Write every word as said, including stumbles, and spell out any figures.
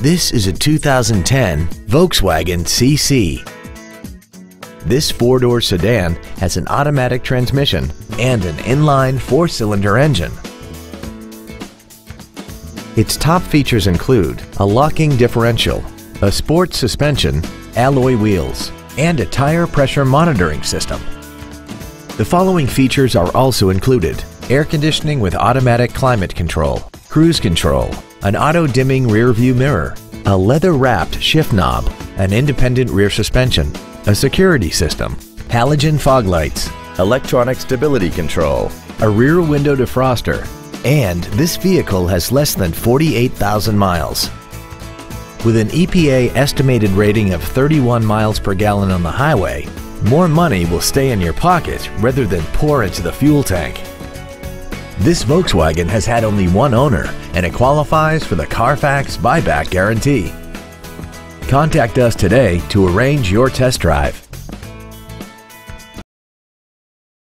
This is a two thousand ten Volkswagen C C. This four-door sedan has an automatic transmission and an inline four-cylinder engine. Its top features include a locking differential, a sport suspension, alloy wheels, and a tire pressure monitoring system. The following features are also included: air conditioning with automatic climate control, cruise control, an auto-dimming rear-view mirror, a leather-wrapped shift knob, an independent rear suspension, a security system, halogen fog lights, electronic stability control, a rear window defroster, and this vehicle has less than forty-eight thousand miles. With an E P A estimated rating of thirty-one miles per gallon on the highway, more money will stay in your pocket rather than pour into the fuel tank. This Volkswagen has had only one owner and it qualifies for the Carfax buyback guarantee. Contact us today to arrange your test drive.